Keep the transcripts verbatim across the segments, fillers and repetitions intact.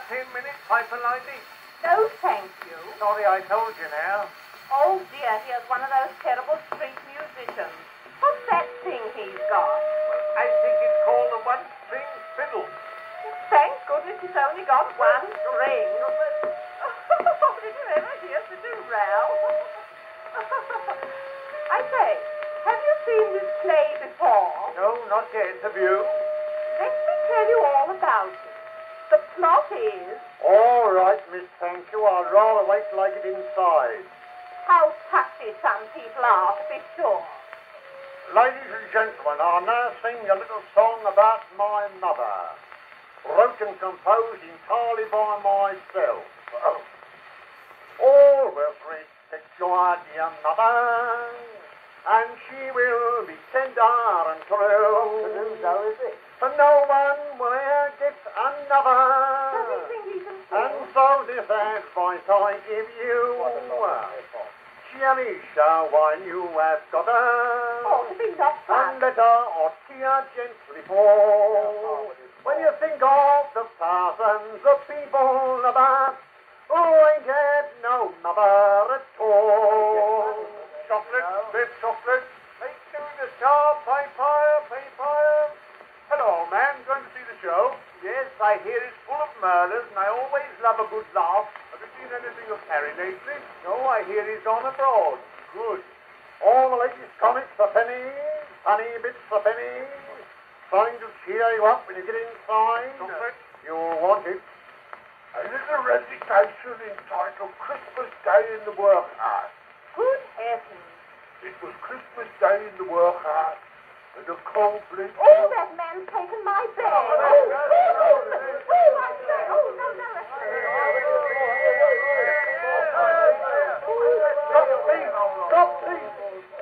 ten minutes, Piper Lady? No, thank you. Sorry I told you now. Oh, dear, here's one of those terrible street musicians. What's that thing he's got? I think it's called a one-string fiddle. Thank goodness he's only got one string. Did you ever hear such a row? I say, have you seen this play before? No, not yet. Have you? Let me tell you all about it. The plot is... All right, Miss Thank you. I'd rather wait till I get inside. How touchy some people are, to be sure. Ladies and gentlemen, I'll now sing a little song about my mother. Wrote and composed entirely by myself. Oh. Always respect your dear mother, and she will be tender and true. So is it. And no one will ever get another. Does he think he can sing? And so this advice I give you. Cherish her while you have got her. Oh, to be not fun. And let her or tear gently fall. When you think of the thousands of people about who ain't had no mother at all. Chocolate, bit chocolate. Take to the shop, pay fire, pay fire. Hello, man. Going to see the show? Yes, I hear it's full of murders, and I always love a good laugh. Have you seen anything of Harry lately? No, I hear he's gone abroad. Good. All the latest comics a penny, funny bits a penny, trying to cheer you up when you get inside. Chocolate? You'll want it. A little recitation entitled Christmas Day in the Workhouse. Good heavens. It was Christmas Day in the workhouse, and a cold blizzard. Oh, that man's taken my bag. Oh, oh, oh, oh, I say. Oh, no, no, that's... Stop, please! Stop, please!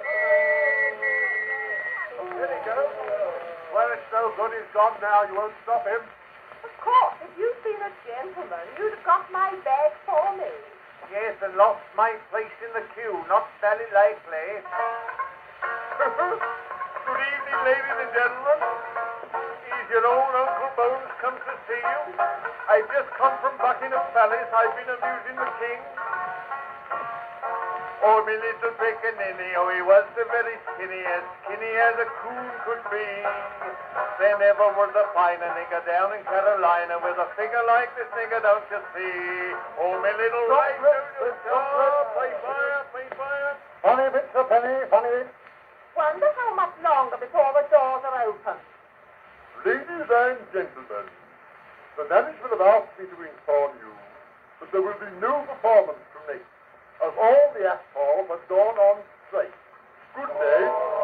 There he goes. Well, it's no good. He's gone now. You won't stop him. Of course, if you'd been a gentleman, you'd have got my bag for me. Yes, and lost my place in the queue. Not very likely. Good evening, ladies and gentlemen. Is your own Uncle Bones come to see you? I've just come from Buckingham Palace. I've been amusing the king. Oh, me little pickaninny, oh, he was the very skinny, as skinny as a coon could be. There never was a finer nigger down in Carolina with a figure like this nigger, don't you see? Oh, me little right, play fire, play fire. Funny bits a penny, funny bits. Wonder how much longer before the doors are open. Ladies and gentlemen, the management have asked me to inform you that there will be no performance tonight, as all the actors have gone on strike. Good day.